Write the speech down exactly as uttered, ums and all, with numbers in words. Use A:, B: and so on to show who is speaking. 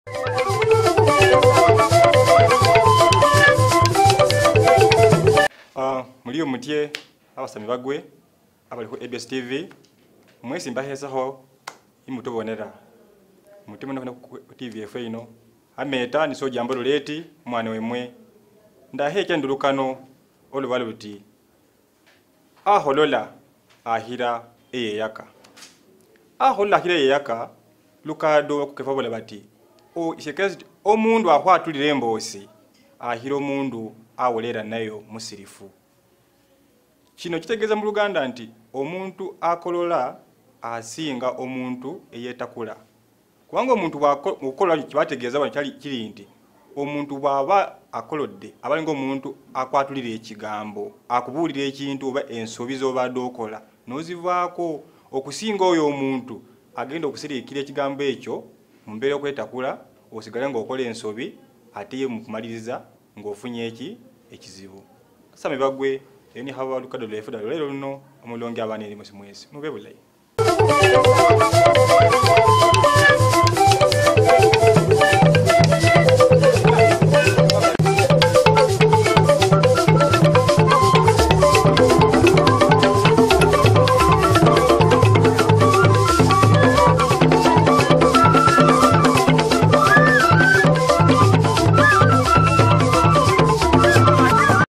A: Uh, Mulio mutie abasami bagwe abali ku A B S T V mwesi mbahezaho imutubonera mutima no ku T V F ino ameta ni so jambo leti mwana wemwe ndaheke ndulukano olubalo luti aholola ahira eye yaka ahola ahira eye yaka lukado kukefabola bati o ishekezi omundu ahwatulire mbosi ahira omundu awolera nayo musirifu. Kino kitegeza mu Luganda nti omuntu akolola asinga omuntu eyetakula. Kubanga omuntu bwakola kibategeeza bano kyali kiri nti omuntu bwaba akolodde abalinga omuntu akwatulira ekigambo akubuulira ekintu oba ensobi z'obadde okola n'ozivaako okusinga oyo omuntu agenda okusiriikira ekigambo ekyo mu mbeera okwetakula osigale ng'okola ensobi ate ye mu kumaliriza ng'ofunye eki ekizibu. Kasame bagwe eni haba lukado lwefuda lero luno omulonge abanene mwesi mwesi mube bulayi.